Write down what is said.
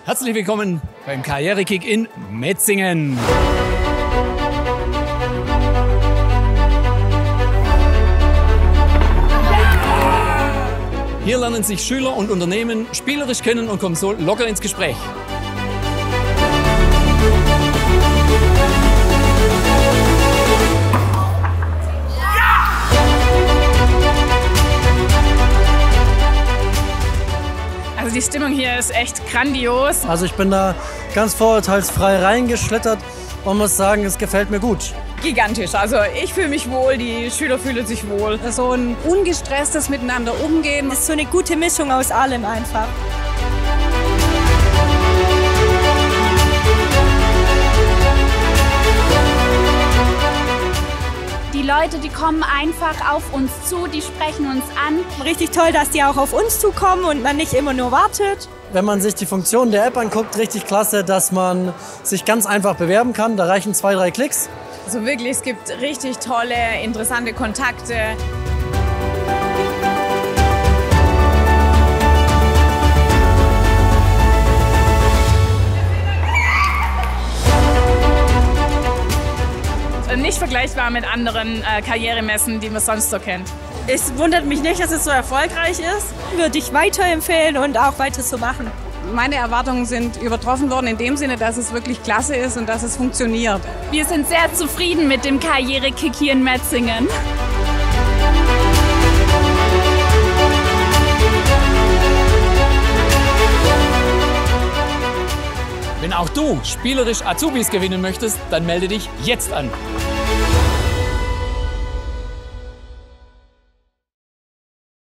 Herzlich willkommen beim Karrierekick in Metzingen. Hier lernen sich Schüler und Unternehmen spielerisch kennen und kommen so locker ins Gespräch. Also die Stimmung hier ist echt grandios. Also ich bin da ganz vorurteilsfrei reingeschlittert und muss sagen, es gefällt mir gut. Gigantisch. Also ich fühle mich wohl, die Schüler fühlen sich wohl. So ein ungestresstes Miteinander umgehen. Das ist so eine gute Mischung aus allem einfach. Die Leute, die kommen einfach auf uns zu, die sprechen uns an. Richtig toll, dass die auch auf uns zukommen und man nicht immer nur wartet. Wenn man sich die Funktionen der App anguckt, richtig klasse, dass man sich ganz einfach bewerben kann. Da reichen 2, 3 Klicks. Also wirklich, es gibt richtig tolle, interessante Kontakte. Nicht vergleichbar mit anderen Karrieremessen, die man sonst so kennt. Es wundert mich nicht, dass es so erfolgreich ist. Würde ich weiterempfehlen und auch weiter so machen. Meine Erwartungen sind übertroffen worden in dem Sinne, dass es wirklich klasse ist und dass es funktioniert. Wir sind sehr zufrieden mit dem Karrierekick hier in Metzingen. Wenn auch du spielerisch Azubis gewinnen möchtest, dann melde dich jetzt an.